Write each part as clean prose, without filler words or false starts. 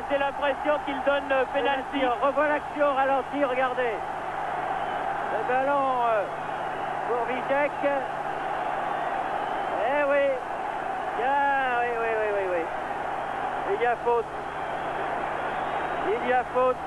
j'ai l'impression qu'il donne pénalty. Revois l'action au ralenti, regardez. Le ballon pour Vitek. Eh oui. Ah, oui, oui, oui, oui, oui. Il y a faute. Il y a faute.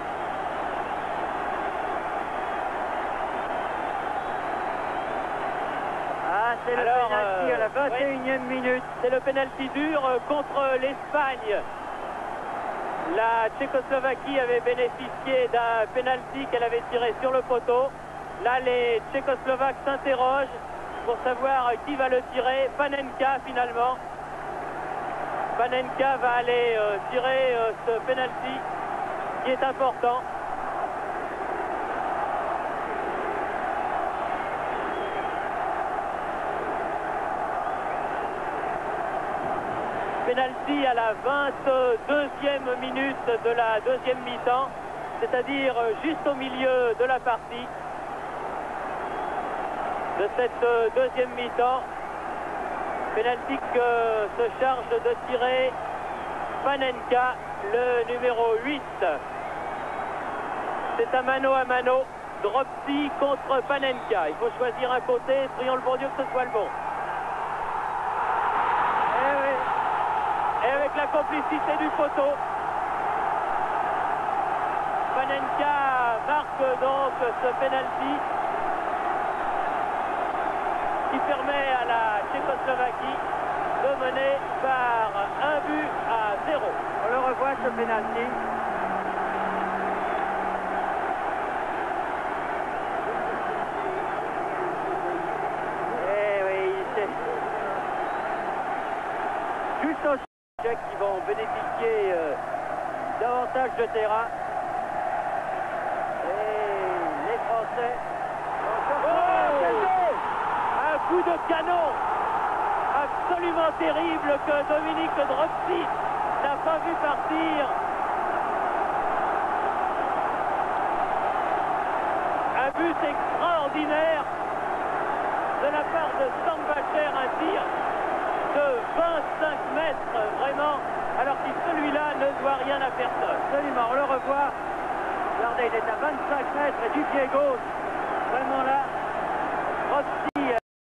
Ah, c'est le pénalty à la 21e minute. C'est le pénalty dur contre l'Espagne. La Tchécoslovaquie avait bénéficié d'un pénalty qu'elle avait tiré sur le poteau. Là, les Tchécoslovaques s'interrogent pour savoir qui va le tirer. Panenka, finalement. Panenka va aller tirer ce pénalty qui est important. Penalty à la 22e minute de la deuxième mi-temps, c'est-à-dire juste au milieu de la partie de cette deuxième mi-temps. Penalty que se charge de tirer Panenka, le numéro 8. C'est un mano à mano, Dropsy contre Panenka. Il faut choisir un côté, prions le bon Dieu que ce soit le bon. Et avec la complicité du poteau, Panenka marque donc ce penalty qui permet à la Tchécoslovaquie de mener par 1-0. On le revoit ce penalty. Eh oui, c'est juste au Tchèques qui vont bénéficier davantage de terrain. Et les Français un coup de canon absolument terrible que Dominique Dropsy n'a pas vu partir. Un but extraordinaire de la part de Stambacher, un tir de 25 mètres, vraiment, alors que celui-là ne doit rien à personne. Absolument, on le revoit. Regardez, il est à 25 mètres et du pied gauche. Vraiment là, Dropsy